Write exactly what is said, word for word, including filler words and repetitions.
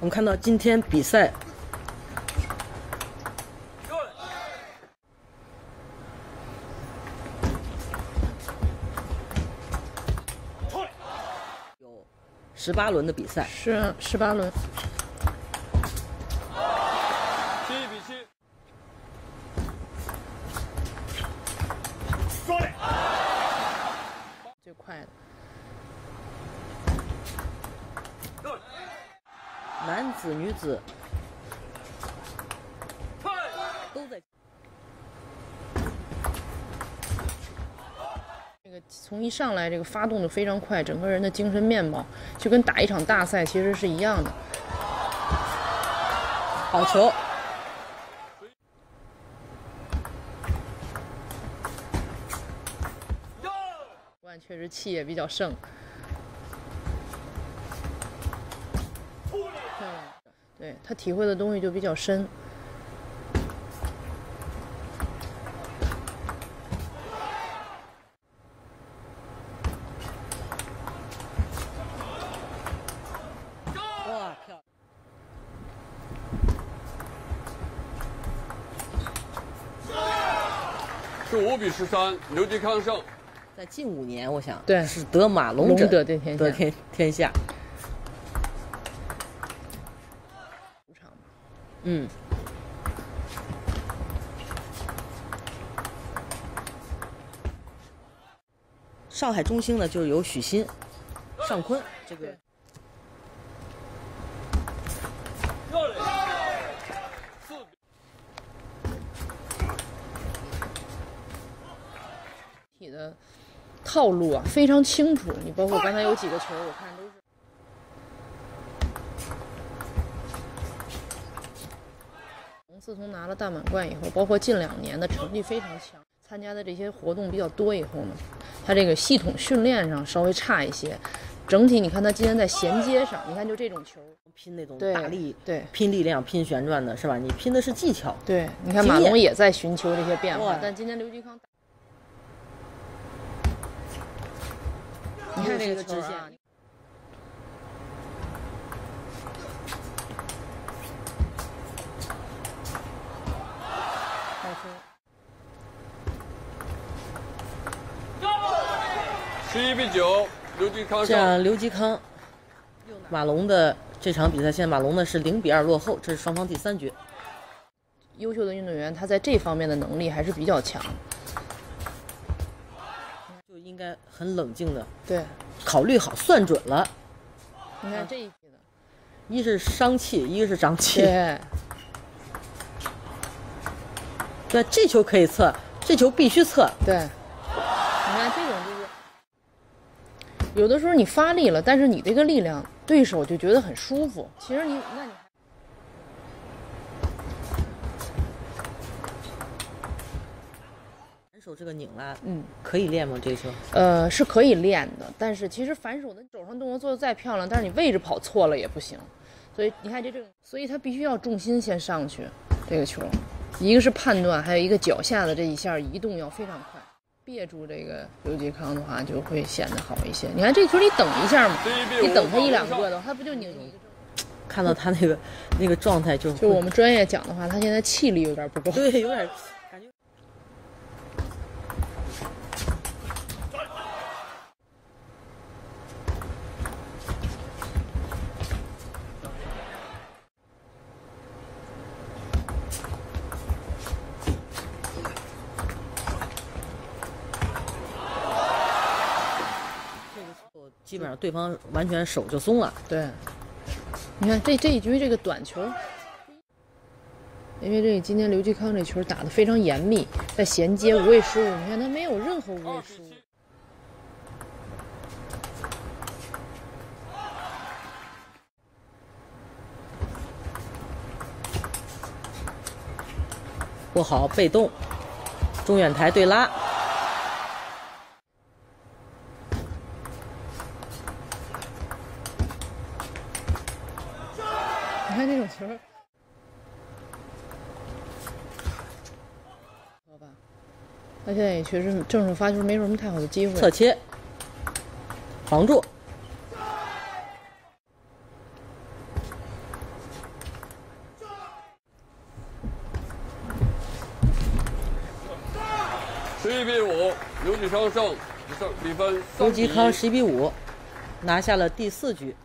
我们看到今天比赛有十八轮的比赛， 是十八轮。 七比七。 最快的。 男子、女子都在。 这个从一上来，这个发动的非常快，整个人的精神面貌就跟打一场大赛其实是一样的。 好球！ 万确实气也比较盛。 对他体会的东西就比较深。 哇，漂亮！ 是五比十三，刘继康胜。 在近五年，我想对是得马龙龙者得天下， 得天天下。 嗯，上海中兴呢，就是有许昕、尚坤这个。 体的套路啊非常清楚，你包括刚才有几个球，我看都是。 自从拿了大满贯以后，包括近两年的成绩非常强，参加的这些活动比较多以后呢，他这个系统训练上稍微差一些。整体你看他今天在衔接上，你看就这种球， 拼那种对大力， 对， 拼力量、拼旋转的是吧？你拼的是技巧。 对，你看马龙也在寻求这些变化，但今天刘继康，你看这个球啊。 十一比九，刘继康胜。 这样，刘继康、马龙的这场比赛，现在马龙呢是零比二落后，这是双方第三局。 优秀的运动员，他在这方面的能力还是比较强， 就应该很冷静的， 对， 考虑好，算准了。 你看这一批的， 一是伤气，一个是长气。 对， 对，这球可以测，这球必须测。 对，你看这种就是。 有的时候你发力了，但是你这个力量，对手就觉得很舒服。其实你，那你反手这个拧拉， 嗯， 可以练吗？这个球？ 呃，是可以练的，但是其实反手的手上动作做的再漂亮，但是你位置跑错了也不行。所以你看这这种，所以他必须要重心先上去，这个球，一个是判断，还有一个脚下的这一下移动要非常快。 别住这个刘继康的话，就会显得好一些。你看这球，你等一下嘛，你等他一两个的，他不就拧一个？ 看到他那个那个状态就， 就我们专业讲的话，他现在气力有点不够。 对，有点感觉。基本上对方完全手就松了。 对，你看这这一局这个短球，因为这个今天刘继康这球打得非常严密，在衔接无谓失误，你看他没有任何无谓失误。 不好，被动，中远台对拉。 你看这种球，好吧，他现在也确实正手发球没什么太好的机会。 侧切，防住。 十一比五，刘继昌胜，比分三比一。 刘继康十一比五拿下了第四局。